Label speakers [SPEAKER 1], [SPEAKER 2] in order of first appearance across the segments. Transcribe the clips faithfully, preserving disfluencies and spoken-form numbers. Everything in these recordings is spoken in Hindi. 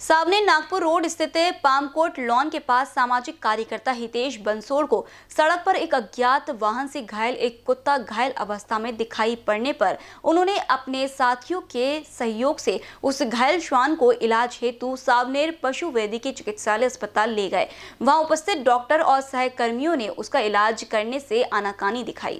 [SPEAKER 1] सावनेर नागपुर रोड स्थित पामकोट लॉन के पास सामाजिक कार्यकर्ता हितेश बंसोड़ को सड़क पर एक अज्ञात वाहन से घायल एक कुत्ता घायल अवस्था में दिखाई पड़ने पर उन्होंने अपने साथियों के सहयोग से उस घायल श्वान को इलाज हेतु सावनेर पशु वैद्यकीय चिकित्सालय अस्पताल ले गए। वहां उपस्थित डॉक्टर और सहकर्मियों ने उसका इलाज करने से आनाकानी दिखाई।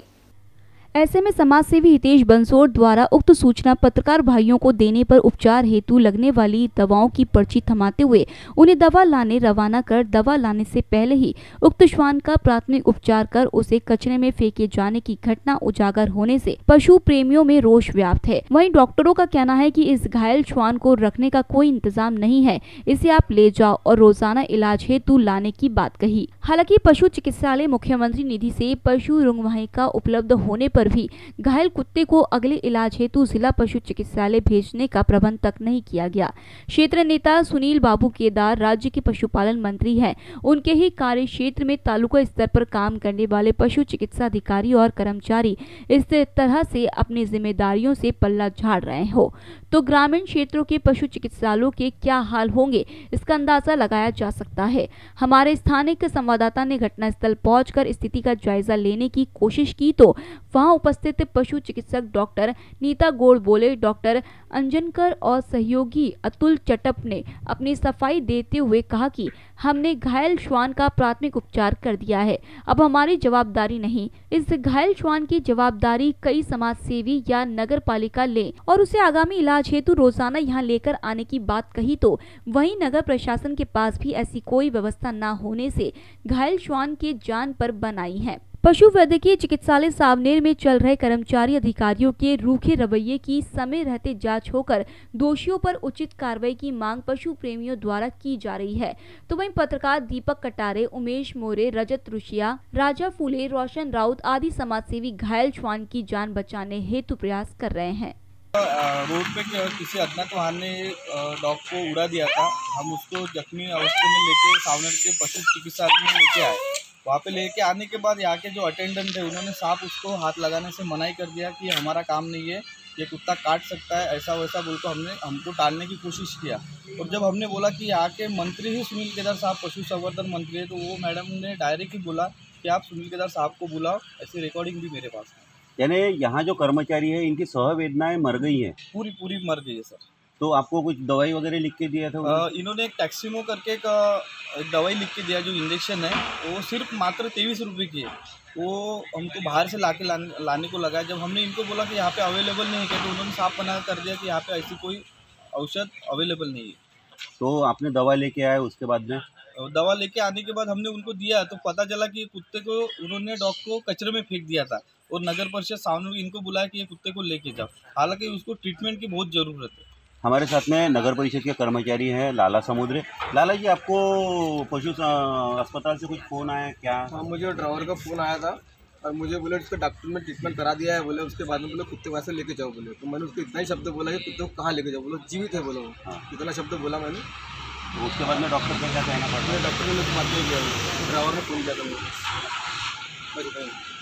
[SPEAKER 1] ऐसे में समाजसेवी हितेश बंसोड़ द्वारा उक्त सूचना पत्रकार भाइयों को देने पर उपचार हेतु लगने वाली दवाओं की पर्ची थमाते हुए उन्हें दवा लाने रवाना कर दवा लाने से पहले ही उक्त श्वान का प्राथमिक उपचार कर उसे कचरे में फेंके जाने की घटना उजागर होने से पशु प्रेमियों में रोष व्याप्त है। वहीं डॉक्टरों का कहना है कि इस घायल श्वान को रखने का कोई इंतजाम नहीं है, इसे आप ले जाओ और रोजाना इलाज हेतु लाने की बात कही। हालांकि पशु चिकित्सालय मुख्यमंत्री निधि से पशु रुग्णवाहिका उपलब्ध होने पर भी घायल कुत्ते को अगले इलाज हेतु जिला पशु चिकित्सालय भेजने का प्रबंध तक नहीं किया गया। क्षेत्र नेता सुनील बाबू केदार राज्य के पशुपालन मंत्री हैं। उनके ही कार्य क्षेत्र में तालुका स्तर पर काम करने वाले पशु चिकित्सा अधिकारी और कर्मचारी इस तरह से अपनी जिम्मेदारियों से पल्ला झाड़ रहे हो तो ग्रामीण क्षेत्रों के पशु चिकित्सालयों के क्या हाल होंगे, इसका अंदाजा लगाया जा सकता है। हमारे स्थानीय संवाददाता ने घटनास्थल पहुंचकर स्थिति का जायजा लेने की कोशिश की तो वहां उपस्थित पशु चिकित्सक डॉक्टर नीता गोड़ बोले, डॉक्टर अंजनकर और सहयोगी अतुल चटप ने अपनी सफाई देते हुए कहा कि हमने घायल श्वान का प्राथमिक उपचार कर दिया है, अब हमारी जवाबदारी नहीं। इस घायल श्वान की जवाबदारी कई समाज सेवी या नगर पालिका ले और उसे आगामी इलाज हेतु रोजाना यहाँ लेकर आने की बात कही तो वहीं नगर प्रशासन के पास भी ऐसी कोई व्यवस्था न होने से घायल श्वान के जान पर बनाई है। पशु वैद्यकीय चिकित्सालय सावनेर में चल रहे कर्मचारी अधिकारियों के रूखे रवैये की समय रहते जांच होकर दोषियों पर उचित कार्रवाई की मांग पशु प्रेमियों द्वारा की जा रही है। तो वहीं पत्रकार दीपक कटारे, उमेश मोरे, रजत रुशिया, राजा फूले, रोशन राउत आदि समाजसेवी घायल श्वान की जान बचाने हेतु प्रयास कर रहे हैं।
[SPEAKER 2] रोड पे किसी अज्ञात वाहन ने डॉग को उड़ा दिया था। हम उसको जख्मी अवस्था में लेके सावनेर के पशु चिकित्सालय में लेके आए। वहाँ पे लेके आने के बाद यहाँ के जो अटेंडेंट थे उन्होंने साफ उसको हाथ लगाने से मनाही कर दिया कि हमारा काम नहीं है, ये कुत्ता काट सकता है, ऐसा वैसा बोल कर हमने हमको टालने की कोशिश किया। और जब हमने बोला कि यहाँ के मंत्री ही सुनील केदार साहब पशु संवर्धन मंत्री है, तो वो मैडम ने डायरेक्ट ही बोला कि आप सुनील केदार साहब को बुलाओ। ऐसी रिकॉर्डिंग भी मेरे पास है।
[SPEAKER 3] यानी यहाँ जो कर्मचारी है इनकी सहवेदनाएं मर गई हैं,
[SPEAKER 2] पूरी पूरी मर गई है सर।
[SPEAKER 3] तो आपको कुछ दवाई वगैरह लिख के दिया था?
[SPEAKER 2] आ, इन्होंने एक टैक्सीमो करके एक, एक दवाई लिख के दिया, जो इंजेक्शन है वो सिर्फ मात्र तेईस रुपये की है। वो हमको बाहर से लाके लाने लाने को लगा। जब हमने इनको बोला कि यहाँ पे अवेलेबल नहीं है, तो उन्होंने साफ मना कर दिया कि यहाँ पे ऐसी कोई औषध अवेलेबल नहीं है।
[SPEAKER 3] तो आपने दवा लेके आए, उसके बाद में
[SPEAKER 2] दवा लेके आने के बाद हमने उनको दिया तो पता चला कि कुत्ते को उन्होंने डॉग को कचरे में फेंक दिया था और नगर परिषद सावनेर इनको बुलाया कि ये कुत्ते को लेके जाओ। हालांकि उसको ट्रीटमेंट की बहुत ज़रूरत है।
[SPEAKER 3] हमारे साथ में नगर परिषद के कर्मचारी हैं लाला समुद्रे। लाला जी, आपको पशु अस्पताल से कुछ फ़ोन आया क्या?
[SPEAKER 4] हाँ, मुझे ड्राइवर का फ़ोन आया था और मुझे बोले उसका डॉक्टर में ट्रीटमेंट करा दिया है। बोले उसके बाद में बोले कुत्ते वैसे लेके जाओ। बोले तो मैंने उसको इतना ही शब्द बोला कि कुत्ते को कहाँ लेके जाओ। बोलो जीवित है, बोलो। हाँ, इतना शब्द बोला मैंने।
[SPEAKER 3] तो उसके बाद में डॉक्टर का क्या कहना पड़ा?
[SPEAKER 4] डॉक्टर ने बात नहीं किया, ड्राइवर ने फ़ोन किया था मुझे।